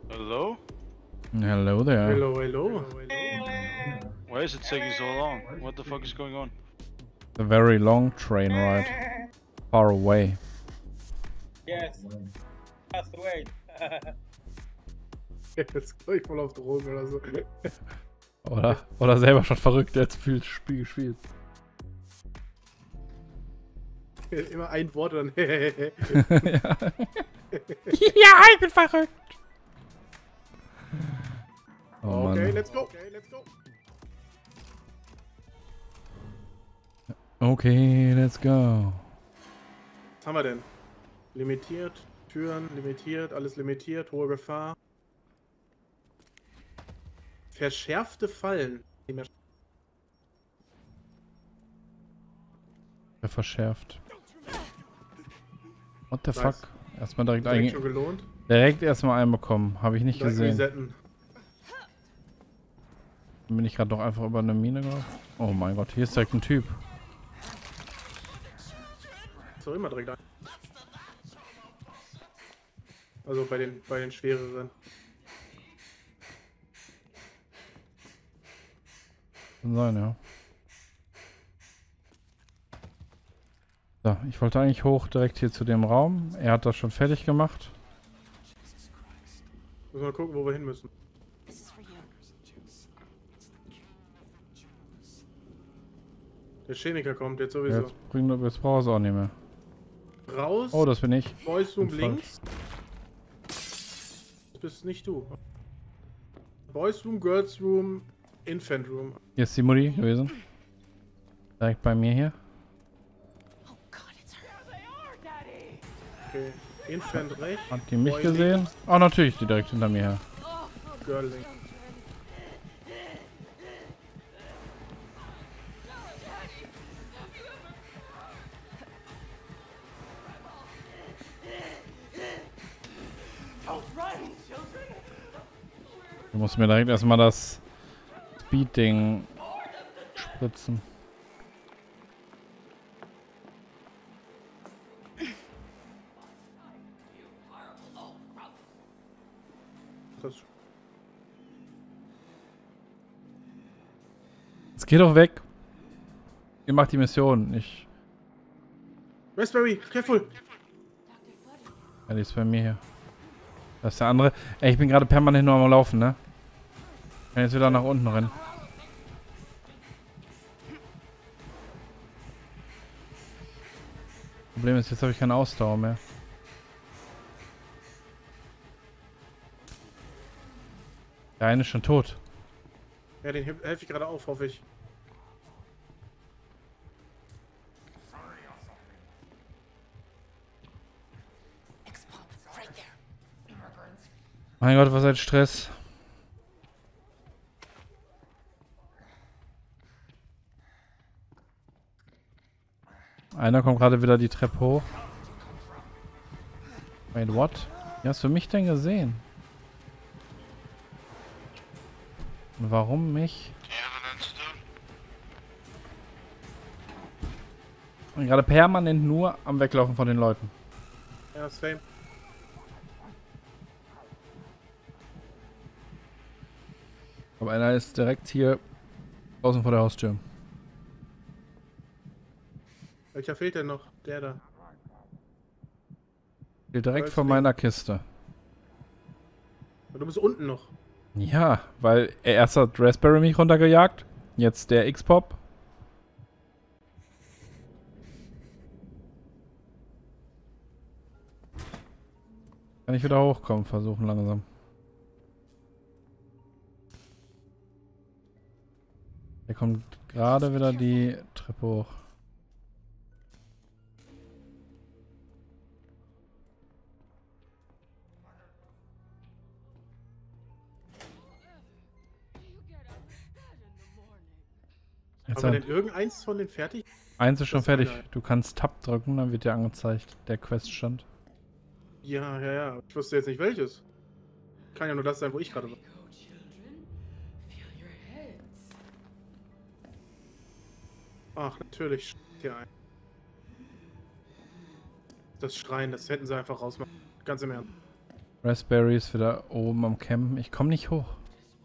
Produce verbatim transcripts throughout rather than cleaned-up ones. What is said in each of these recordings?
Hello? Hello there. Hello, hello. Why is it taking so long? What the fuck is going on? A very long train ride. Far away. Yes. That's the way. Jetzt glaube ich voll auf Drogen oder so. Oder, oder selber schon verrückt, der jetzt viel Spiel gespielt. Immer ein Wort und dann. Ja. Ja, ich bin verrückt. Oh Okay, Mann. let's go. Okay, let's go. Okay, let's go. Was haben wir denn? Limitiert, Türen, limitiert, alles limitiert, hohe Gefahr. Verschärfte Fallen. Nicht mehr Ja, verschärft. What the Nice. fuck? Erstmal direkt direkt eigentlich. schon gelohnt. Direkt erstmal einen bekommen. Habe ich nicht Direkt gesehen. resetten. Bin ich gerade doch einfach über eine Mine gelaufen? Oh mein Gott, hier ist direkt ein Typ. Ist doch immer direkt ein. Also bei den bei den schwereren. Kann sein, ja. So, ich wollte eigentlich hoch direkt hier zu dem Raum. Er hat das schon fertig gemacht. Müssen wir mal gucken, wo wir hin müssen. Der Chemiker kommt jetzt sowieso. Jetzt, bringt, jetzt braucht er es auch nicht mehr. Raus. Oh, das bin ich. Boys Room bin links. Das bist nicht du. Boys Room, Girls Room, Infant Room. Hier ist die Mutti gewesen. Direkt bei mir hier. Okay. Infant rechts. Hat die mich Boy gesehen? links, Oh, natürlich, die direkt hinter mir her. Girl links. Du musst mir direkt erstmal das Speed-Ding spritzen. Das Jetzt geh doch weg. Ihr macht die Mission. Ich. Raspberry, careful! Ja, die ist bei mir hier. Das ist der andere. Ey, ich bin gerade permanent nur am Laufen, ne? Ich kann jetzt wieder nach unten rennen. Problem ist, jetzt habe ich keine Ausdauer mehr. Der eine ist schon tot. Ja, den helfe ich gerade auf, hoffe ich. Mein Gott, was ein Stress. Einer kommt gerade wieder die Treppe hoch. Wait, what? Wie hast du mich denn gesehen? Und warum mich? Ich bin gerade permanent nur am Weglaufen von den Leuten. Ja, same. Aber einer ist direkt hier draußen vor der Haustür. Welcher fehlt denn noch? Der da. Hier direkt Weiß vor nicht. meiner Kiste. Und du bist unten noch. Ja, weil er erst hat Raspberry mich runtergejagt. Jetzt der X-Pop. Kann ich wieder hochkommen, versuchen langsam. Der kommt gerade wieder die Treppe hoch. Jetzt Haben wir hat, denn irgendeins von den fertig? eins ist schon Das ist fertig. einer. Du kannst Tab drücken, dann wird dir angezeigt, der Queststand. Ja, ja, ja. Ich wusste jetzt nicht welches. Kann ja nur das sein, wo ich gerade war. Ach, natürlich. Hier ein. Das Schreien, das hätten sie einfach rausmachen. Ganz im Ernst. Raspberry ist wieder oben am Campen. Ich komme nicht hoch.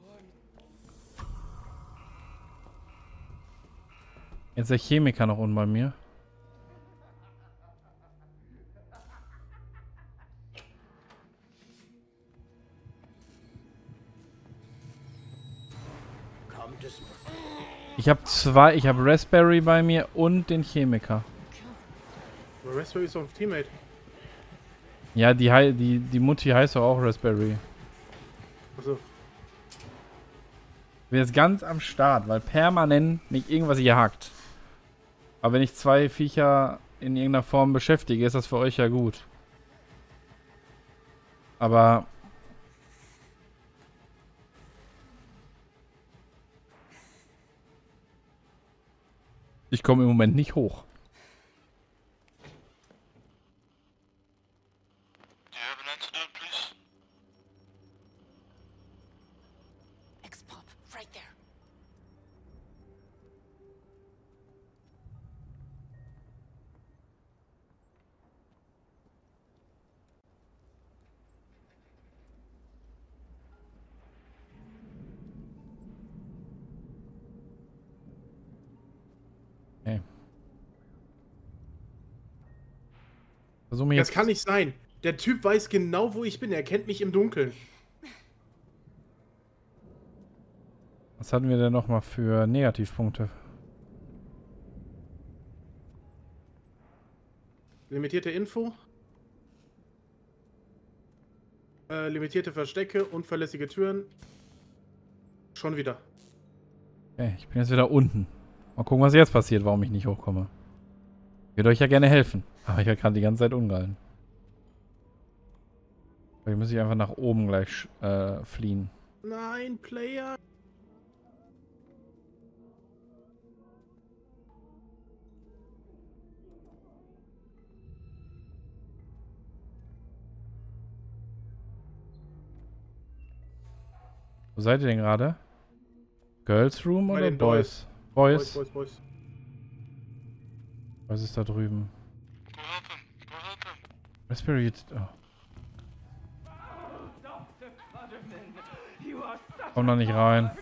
Jetzt ist der Chemiker noch unten bei mir. Ich habe zwei, ich habe Raspberry bei mir und den Chemiker. Aber Raspberry ist doch ein Teammate. Ja, die, hei- die, die Mutti heißt doch auch Raspberry. Achso. Ich bin jetzt ganz am Start, weil permanent mich irgendwas jagt. Aber wenn ich zwei Viecher in irgendeiner Form beschäftige, ist das für euch ja gut. Aber... ich komme im Moment nicht hoch. Do you have an antidote, please? X-Pop, right there. Okay. Versuch mich Das jetzt... kann nicht sein. Der Typ weiß genau, wo ich bin. Er kennt mich im Dunkeln. Was hatten wir denn nochmal für Negativpunkte? Limitierte Info. Äh, limitierte Verstecke, unverlässige Türen. Schon wieder. Okay, ich bin jetzt wieder unten. Mal gucken, was jetzt passiert, warum ich nicht hochkomme. Ich würde euch ja gerne helfen. Aber ich werde gerade die ganze Zeit ungehalten. Vielleicht muss ich einfach nach oben gleich äh, fliehen. Nein, Player. Wo seid ihr denn gerade? Girls Room Bei oder den Boys? Boys, Boys? Boys, Boys. Was ist da drüben? Go help him. Go help him. Raspberry. jetzt- Oh. Komm da nicht rein.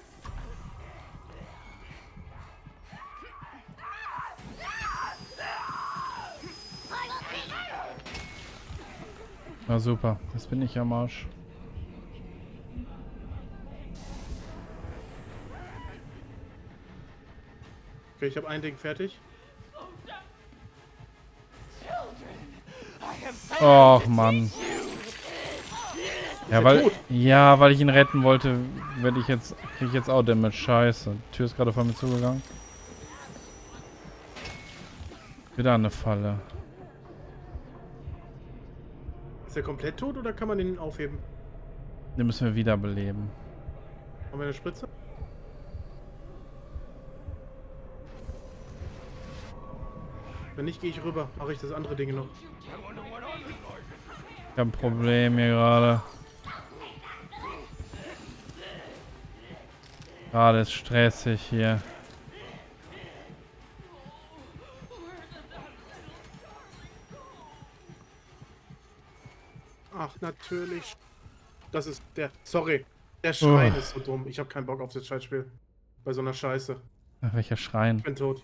Na super, jetzt bin ich am Arsch. Okay, ich habe ein Ding fertig. Och Mann. Ja, er weil tot? ja, weil ich ihn retten wollte, werde ich jetzt kriege ich jetzt auch Damage. Scheiße. Die Tür ist gerade vor mir zugegangen. Wieder eine Falle. Ist er komplett tot oder kann man ihn aufheben? Den müssen wir wiederbeleben. Haben wir eine Spritze? Wenn nicht, gehe ich rüber. Mache ich das andere Ding noch. Ich habe ein Problem hier gerade. Gerade ist stressig hier. Ach, natürlich. Das ist der... Sorry. Der Schrein Oh. ist so dumm. Ich habe keinen Bock auf das Scheißspiel. Bei so einer Scheiße. Ach, welcher Schrein? Ich bin tot.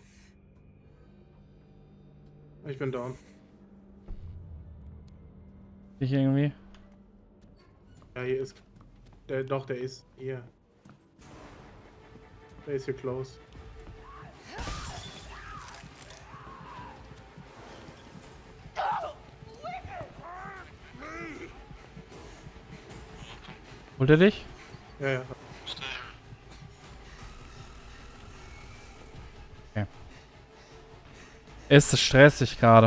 Ich bin down. Ich irgendwie? Ja, hier ist... Der, doch, der ist hier. Der ist hier close. Holt er dich? Ja, ja. Stay here. Es ist stressig gerade.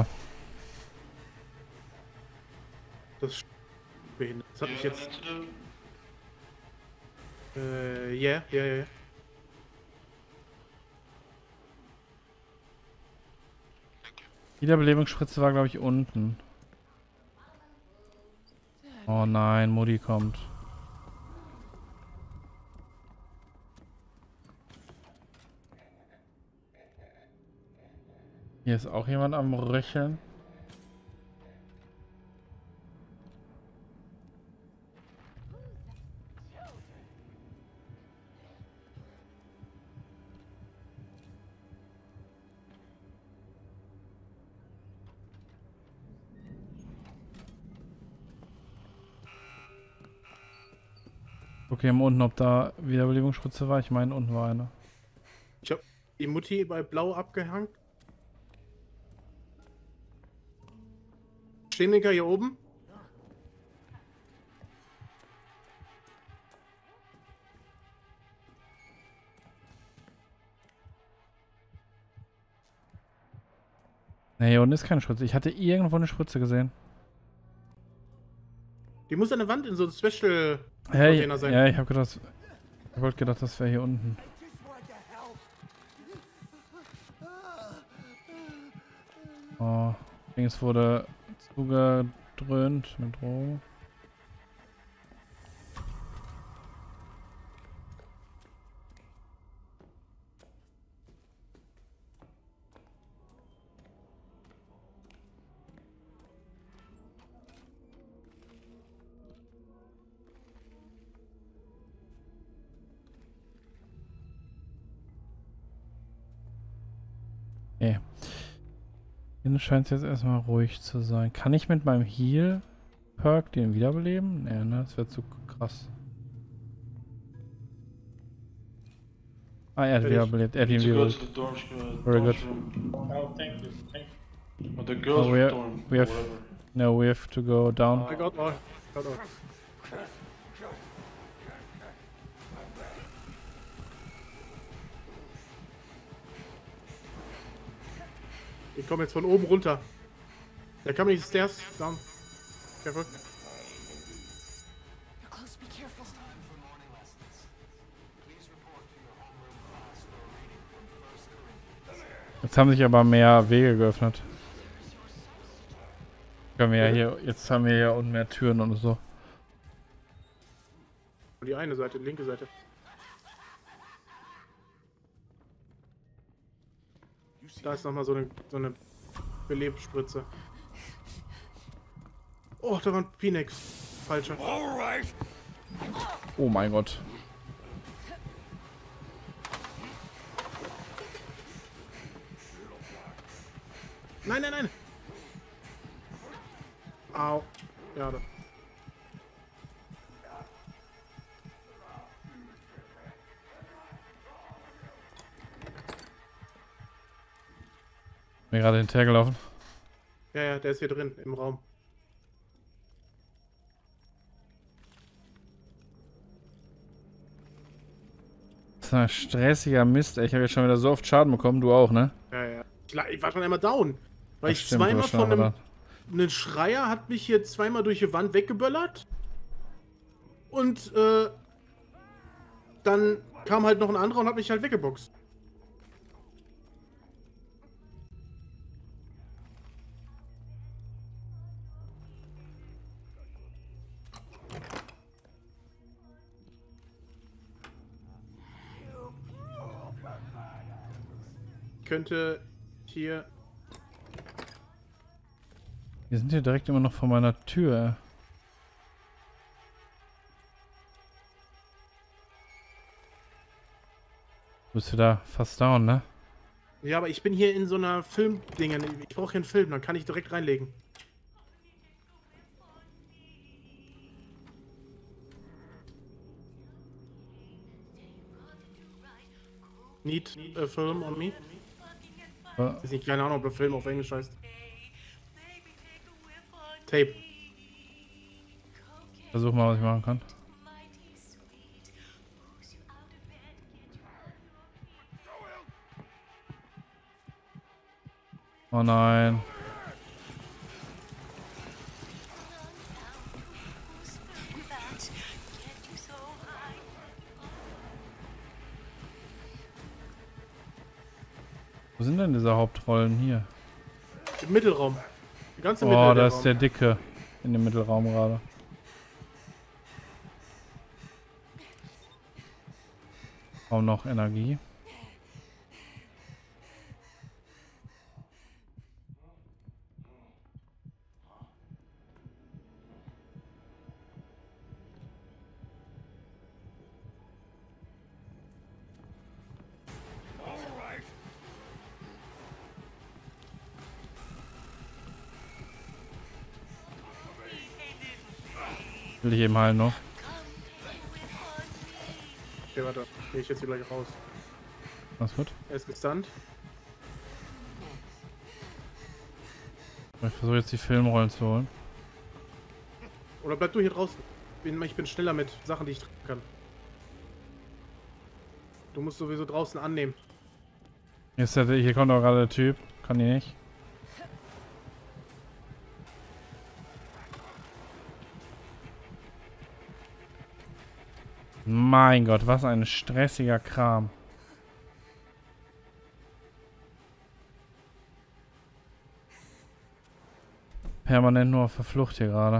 Das ist behindert. Das hat Do mich you have jetzt... an antidote? Äh, ja, ja, ja. Thank you. Wiederbelebungsspritze war, glaube ich, unten. Oh nein, Mutti kommt. Hier ist auch jemand am Röcheln. Okay, hier unten, ob da Wiederbelebungsspritze war. Ich meine, unten war eine. Ich hab die Mutti bei Blau abgehangen. Chemiker hier oben. Ne, hier unten ist keine Spritze. Ich hatte irgendwo eine Spritze gesehen. Die muss an der Wand in so einem Special Hey, Container sein. ja, ich habe gedacht, ich wollte gedacht, das wäre hier unten. Oh, Dings wurde zugedröhnt mit Drogen. Okay. Hier scheint es jetzt erstmal ruhig zu sein. Kann ich mit meinem Heal-Perk den wiederbeleben? Nee, ne? Das wäre zu krass. Ah, er hat Fertig. wiederbelebt. Er hat ihn To go to wiederbelebt. the dorms, uh, Very dorms good. room. Oh, thank you. Thank you. Or the girls' Oh, we are- dorm. we have- whatever. No, we have to go down. I got all. Got all. Ich komme jetzt von oben runter. Der kann mir die Stairs down. Careful. You're close, be careful. Jetzt haben sich aber mehr Wege geöffnet. Können wir ja hier, jetzt haben wir ja unten mehr Türen und so. Die eine Seite, die linke Seite. Da ist nochmal so eine, so eine Belebspritze. Oh, da war ein Phoenix. Falscher. Oh mein Gott. Nein, nein, nein. Au. Ja, da. Mir gerade hinterhergelaufen. Ja, ja, der ist hier drin, im Raum. Das ist ein stressiger Mist, ey. Ich habe jetzt schon wieder so oft Schaden bekommen, du auch, ne? Ja, ja. Klar, ich war schon einmal down. Weil Das ich stimmt, du zweimal warst schon von einmal einem, einem Schreier hat mich hier zweimal durch die Wand weggeböllert. Und äh, dann kam halt noch ein anderer und hat mich halt weggeboxt. Könnte hier... Wir sind hier direkt immer noch vor meiner Tür. Bist du da fast down, ne? Ja, aber ich bin hier in so einer Film-Dinge. Ich brauche hier einen Film, dann kann ich direkt reinlegen. Need a film on me? Ja. Ist nicht, keine Ahnung, ob der Film auf Englisch heißt. Tape. Versuch mal, was ich machen kann. Oh nein. Wo sind denn diese Hauptrollen hier? Im Mittelraum. Die ganze Oh, Mitte da ist der Dicke in dem Mittelraum gerade. Kaum noch Energie. Will ich eben heilen noch. Okay, warte. Gehe ich jetzt hier gleich raus. Was gut? Er ist gestunt. Ich versuche jetzt die Filmrollen zu holen. Oder bleib du hier draußen. Bin, ich bin schneller mit Sachen, die ich treffen kann. Du musst sowieso draußen annehmen. Hier, ist der, hier kommt auch gerade der Typ. Kann die nicht. Mein Gott, was ein stressiger Kram. Permanent nur auf der Flucht hier gerade.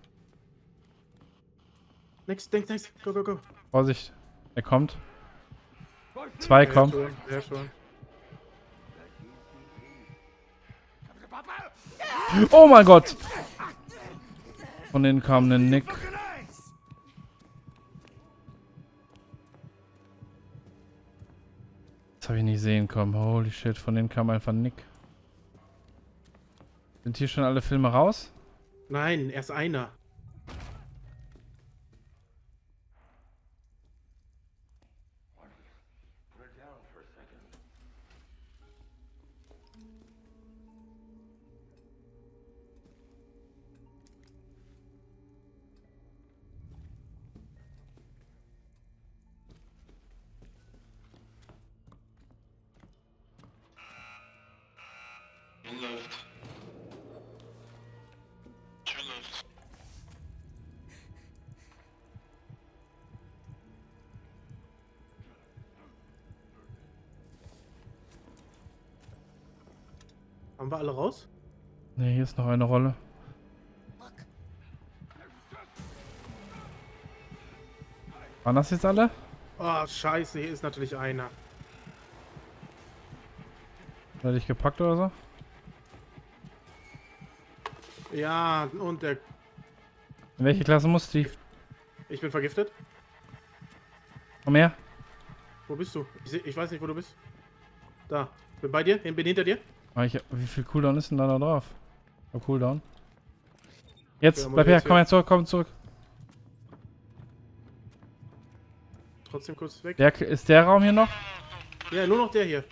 Next, next, next. Go, go, go. Vorsicht, er kommt. Zwei kommen. Ja, schon. Ja, schon. Oh mein Gott! Von denen kam ein Nick. Das habe ich nicht sehen kommen. Holy shit, von denen kam einfach Nick. Sind hier schon alle Filme raus? Nein, erst einer. Left. Two left. Haben wir alle raus? Ne, hier ist noch eine Rolle. Look. Waren das jetzt alle? Oh, scheiße, hier ist natürlich einer. Hat er dich gepackt oder so? Ja, und der... In welche Klasse muss die? Ich bin vergiftet. Komm her. Wo bist du? Ich, seh, ich weiß nicht, wo du bist. Da. Bin bei dir. Bin hinter dir. Ah, ich, wie viel Cooldown ist denn da, da drauf? Oh, Cooldown. Jetzt, Ja, bleib her, jetzt komm hier. her zurück, komm zurück. Trotzdem kurz weg. Der, ist der Raum hier noch? Ja, nur noch der hier.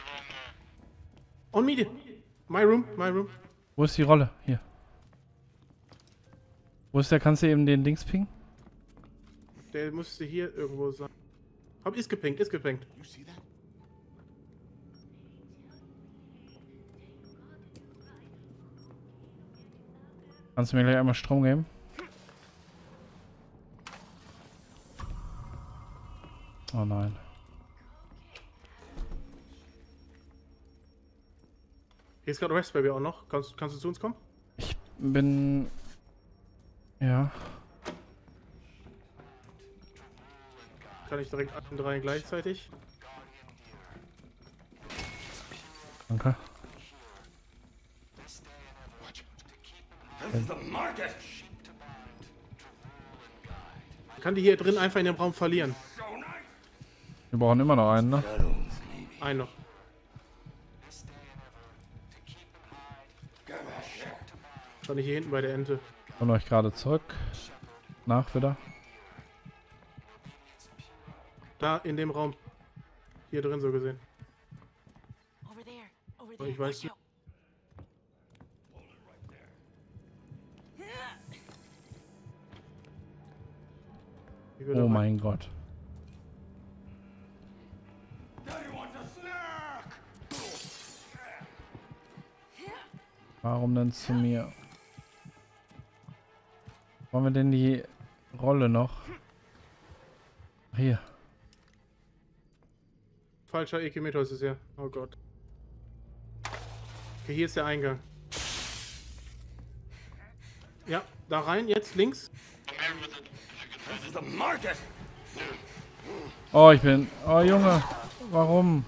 On me. My room, my room. Wo ist die Rolle? Hier. Wo ist der? Kannst du eben den Dings pingen? Der musste hier irgendwo sein. Hab ist gepinkt, ist gepinkt. You see that? Kannst du mir gleich einmal Strom geben? Oh nein. Hier ist gerade Raspberry auch noch. Kannst, kannst du zu uns kommen? Ich bin... Ja. Kann ich direkt alle drei gleichzeitig? Danke. Ich kann die hier drin einfach in dem Raum verlieren. Wir brauchen immer noch einen, ne? Einen noch. Wahrscheinlich hier hinten bei der Ente. Kommt euch gerade zurück. Nach wieder. Da in dem Raum. Hier drin so gesehen. Over there. Over Oh, there. ich weiß Watch nicht. out. Hier wird er Oh rein. mein Gott. Warum denn zu mir? Wollen wir denn die Rolle noch? Hier. Falscher Ekimeter ist es ja. Oh Gott. Okay, hier ist der Eingang. Ja, da rein, jetzt links. Oh, ich bin... Oh, Junge. Warum?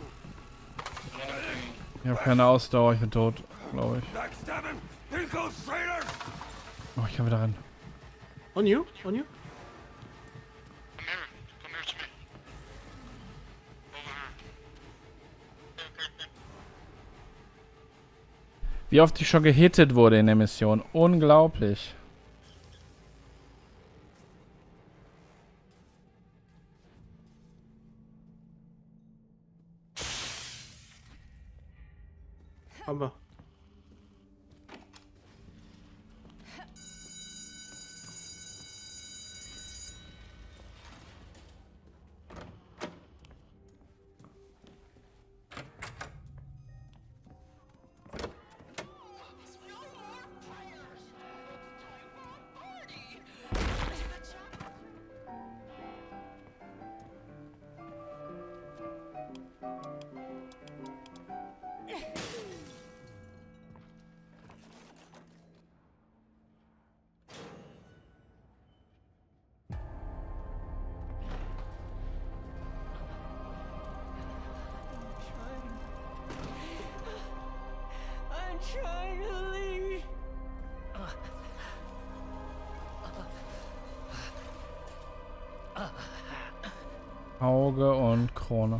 Ich habe keine Ausdauer. Ich bin tot, glaube ich. Oh, ich kann wieder rennen. On you, on you. Come here. Come here to me. Over here. Wie oft ich schon gehittet wurde in der Mission. Unglaublich. Haben wir. I'm trying to leave. Auge und Krone.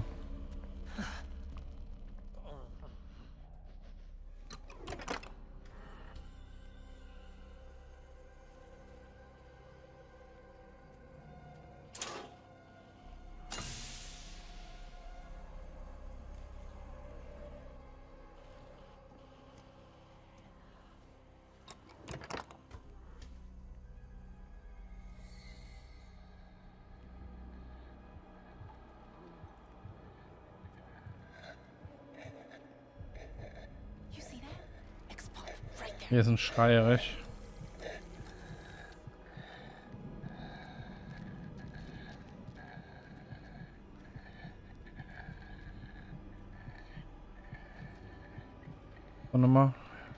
You see that? Explode right there. Hier ist ein Schreierich. Warte mal.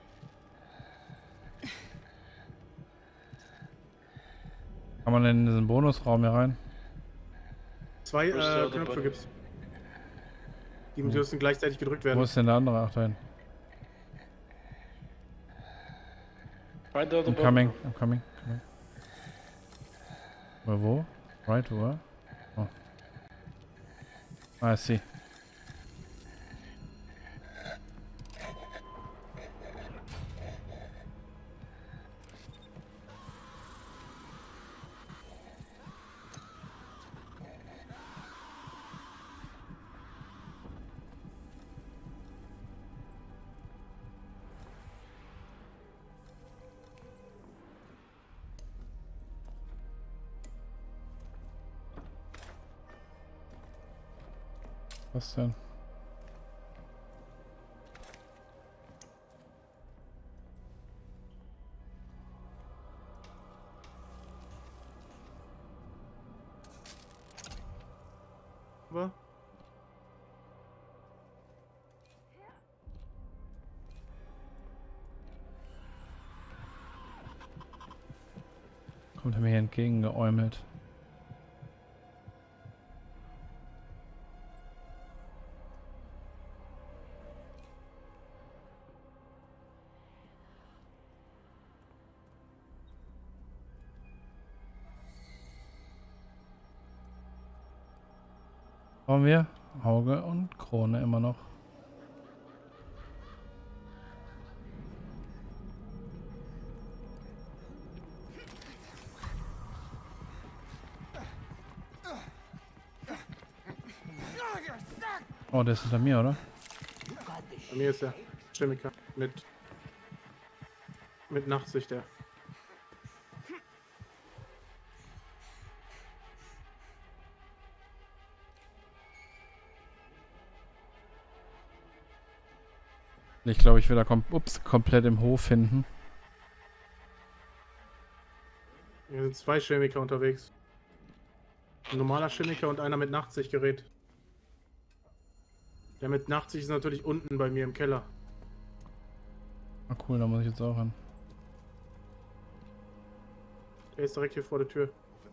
Kann man denn in diesen Bonusraum hier rein? Zwei Wo ist der äh, andere Knöpfe Button? gibt's. Die müssen gleichzeitig gedrückt Wo werden. ist denn der andere? Ach, da hinten. Right there, the I'm button. coming, I'm coming. coming. Where, wo? Right, where? Oh. Ah, I see. Was denn? Aber Kommt er mir hier entgegengeäumelt. Brauchen wir Auge und Krone immer noch. Oh, der ist hinter mir, oder? bei mir ist der Chemiker mit mit Nachtsicht, der. Ich glaube, ich will da kom ups, komplett im Hof finden. Hier sind zwei Chemiker unterwegs. Ein normaler Chemiker und einer mit Nachtsichtgerät. Der mit Nachtsicht ist natürlich unten bei mir im Keller. Ah, cool, da muss ich jetzt auch hin. Der ist direkt hier vor der Tür.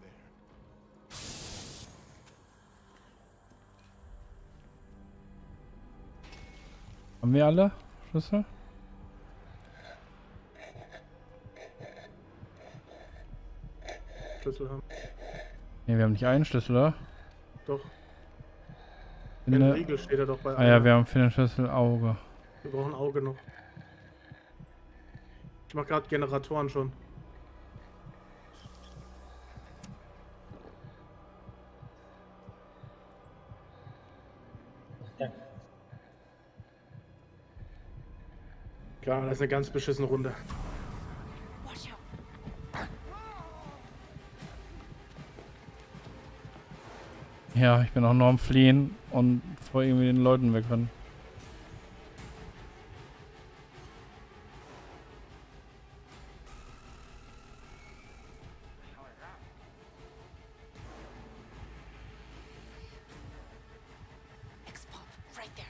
Haben wir alle Schlüssel? Schlüssel haben. Ne, wir haben nicht einen Schlüssel, oder? Doch. In Ein der- Riegel steht da doch bei Ah ja, einer. wir haben für den Schlüssel Auge. Wir brauchen Auge noch. Ich mach gerade Generatoren schon. Klar, das ist eine ganz beschissene Runde. Watch out. Ja, ich bin auch nur am Fliehen und vor irgendwie den Leuten wegrennen. Expulse right there.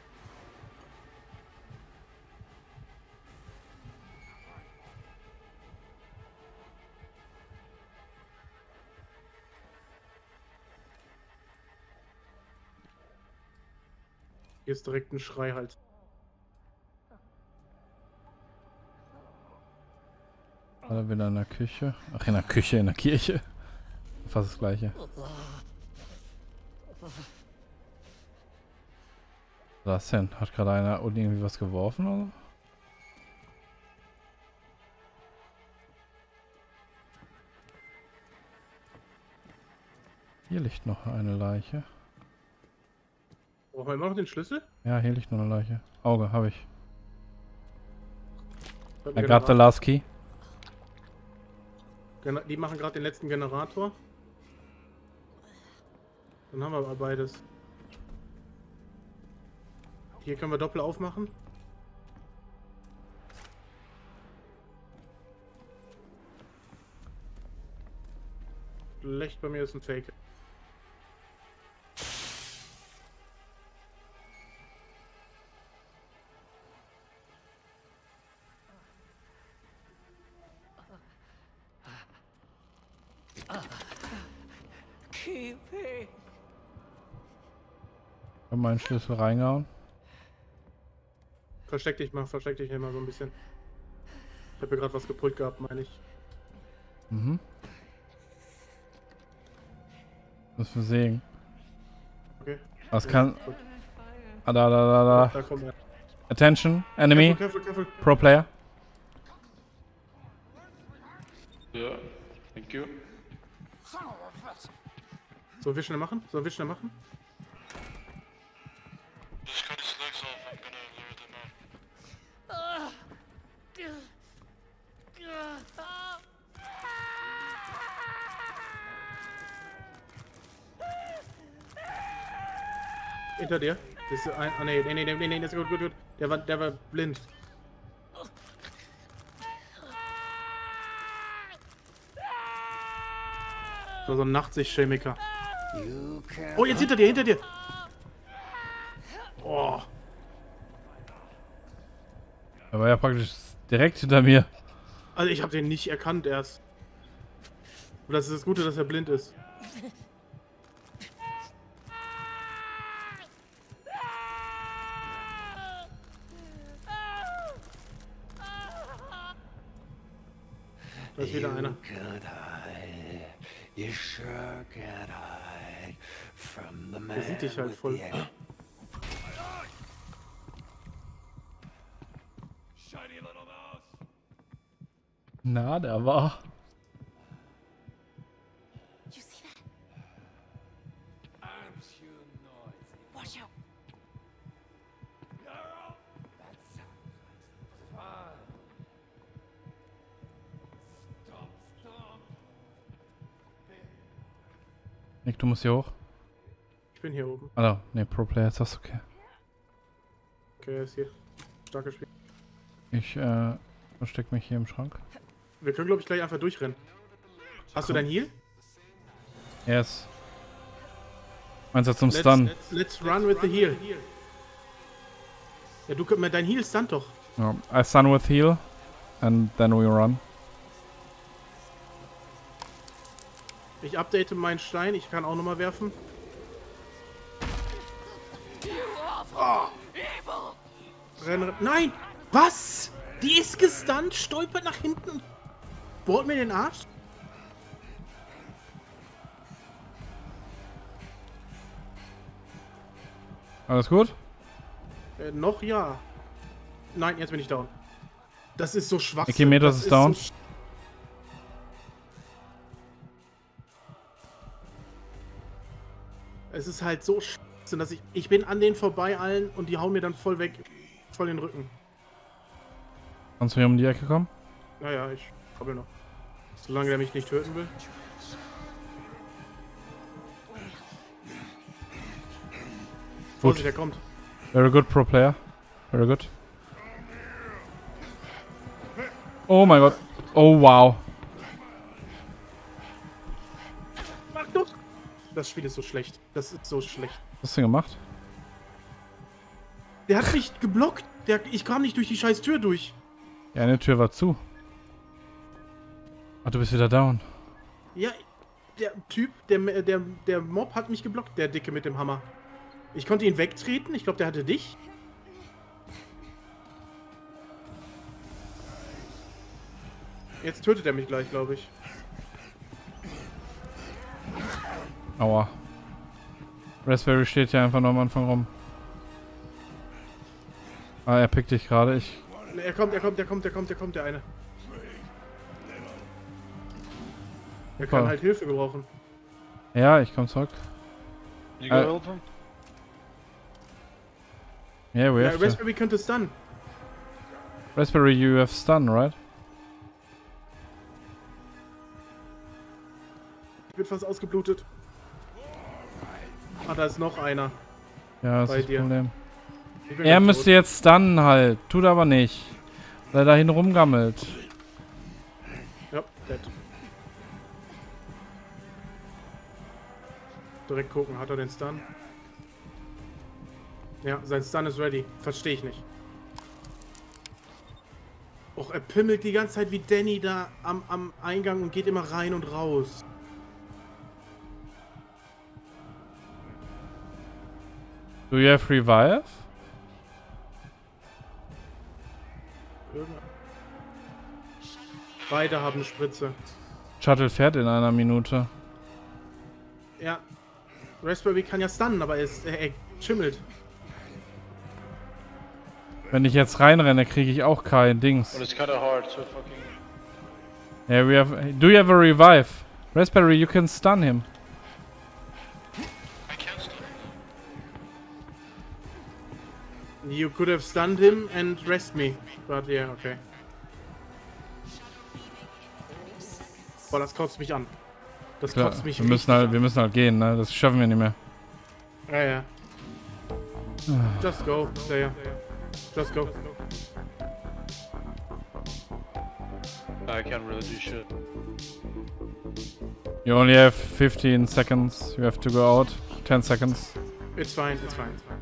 Hier ist direkt ein Schrei halt. Alle wieder in der Küche. Ach, in der Küche, in der Kirche. Fast das gleiche. Was denn? Hat gerade einer unten irgendwie was geworfen oder? Hier liegt noch eine Leiche. Brauchen wir immer noch den Schlüssel? Ja, hier liegt noch eine Leiche. Auge, habe ich. Hab I einen got the Generator. last key. Gener- Die machen gerade den letzten Generator. Dann haben wir aber beides. Hier können wir doppelt aufmachen. Schlecht, bei mir ist ein Fake. Keep it. Ich habe meinen Schlüssel reingehauen. Versteck dich mal, versteck dich hier mal so ein bisschen. Ich habe hier gerade was gepult gehabt, meine ich. Mhm. Müssen wir sehen. Okay. Was Ja, kann. gut. Ah, da, da, da, Da da. kommt er. Attention, enemy, Careful, careful, careful. pro player. Yeah, thank you. Sollen wir schnell machen? Sollen wir schnell machen? Just cut his legs off, I'm gonna lure them out. Hinter dir. Das ist ein. Ah, nee, nee, nee, nee, nee, das ist gut, gut, gut. Der war, der war blind. So, so ein Nachtsichtchemiker. Oh, jetzt hinter dir, hinter dir. Oh. Er war ja praktisch direkt hinter mir. Also ich habe den nicht erkannt erst. Und das ist das Gute, dass er blind ist. Da ist wieder einer. Can't hide. You sure can't hide from the man Der sieht dich halt with voll. the axe. Na, der war. You see that? Watch out. Nick, du musst hier hoch. Ich bin hier oben. Alter, ne, Pro Player ist das okay. Okay, er ist hier. Starkes Spiel. Ich, äh, versteck mich hier im Schrank. Wir können, glaube ich, gleich einfach durchrennen. Hast du dein Heal? Yes. Meinst du zum Let's, Stun? let's run with the heal. Ja, du, dein Heal stunt doch. Ja, I stun with heal. And then we run. Ich update meinen Stein, ich kann auch nochmal werfen. Oh. Renn, renn. Nein! Was? Die ist gestunt, stolpert nach hinten. Bohrt mir den Arsch? Alles gut? Äh, noch ja. Nein, jetzt bin ich down. Das ist so schwach. Ekimetos ist down. So es ist halt so schwachsinn, dass ich... Ich bin an denen vorbei allen und die hauen mir dann voll weg. Voll den Rücken. Kannst du hier um die Ecke kommen? Naja, ich krabbel noch. Solange der mich nicht töten will. Vorsicht, der kommt. Very good, Pro Player. Very good. Oh mein Gott. Oh wow. Mach doch! Das Spiel ist so schlecht. Das ist so schlecht. Was hast du denn gemacht? Der hat mich geblockt. Der, ich kam nicht durch die scheiß Tür durch. Die eine Tür war zu. Ach, du bist wieder down. Ja, der Typ, der, der, der Mob hat mich geblockt, der Dicke mit dem Hammer. Ich konnte ihn wegtreten. Ich glaube, der hatte dich. Jetzt tötet er mich gleich, glaube ich. Aua. Raspberry steht hier einfach nur am Anfang rum. Ah, er pickt dich gerade. Ich. Er kommt, er kommt, er kommt, er kommt, er kommt, der eine. Er kann Super. halt Hilfe gebrauchen. Ja, ich komm zurück. You go Uh, help him? Yeah, we Ja, have to. Raspberry könnte es dann. Raspberry, you have stun, right? Ich bin fast ausgeblutet. Ah, da ist noch einer. Ja, das Bei ist das dir. Problem. Ich bin Er gleich müsste tot. jetzt stunnen halt. Tut aber nicht. Weil er dahin rumgammelt. Ja, dead. Direkt gucken, hat er den Stun? Ja, sein Stun ist ready. Verstehe ich nicht. Och, er pimmelt die ganze Zeit wie Danny da am, am Eingang und geht immer rein und raus. Do you have revive? Irgend- Beide haben eine Spritze. Shuttle fährt in einer Minute. Ja. Raspberry kann ja stunnen, aber er, ist, er, er schimmelt. Wenn ich jetzt reinrenne, kriege ich auch kein Dings. But it's kinda hard, so fucking... Yeah, we have. Do you have a revive? Raspberry, you can stun him. I can't stop. You could have stunned him and rest me. But yeah, okay. Boah, das kotzt mich an. Das Klar, kotzt mich wir müssen richtig halt, an. wir müssen halt gehen, ne? Das schaffen wir nicht mehr. Ja, ja. Just go, Player. Just go. I can't really do shit. You only have fifteen seconds. You have to go out. ten seconds. It's fine, it's fine, it's fine.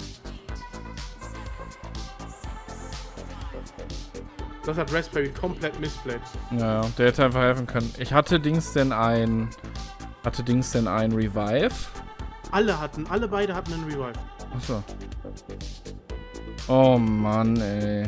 Das hat Raspberry komplett missplayed. Ja, ja, der hätte einfach helfen können. Ich hatte Dings denn ein. Hatte Dings denn ein Revive? Alle hatten, alle beide hatten einen Revive. Achso. Oh Mann, ey.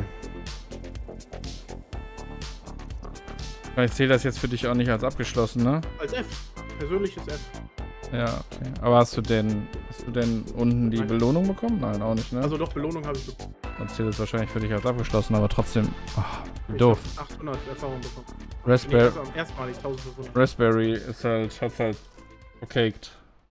Ich sehe das jetzt für dich auch nicht als abgeschlossen, ne? Als F. Persönliches F. Ja, okay. Aber hast du denn. Hast du denn unten die Nein. Belohnung bekommen? Nein, auch nicht, ne? Also doch, Belohnung habe ich bekommen. Dann zählt es wahrscheinlich für dich als abgeschlossen, aber trotzdem. Ach, Ich doof. hab achthundert Erfahrung bekommen. Nee, Raspberry, das war erstmalig eintausendfünfhundert. Raspberry ist halt. Hat's halt. Okayed.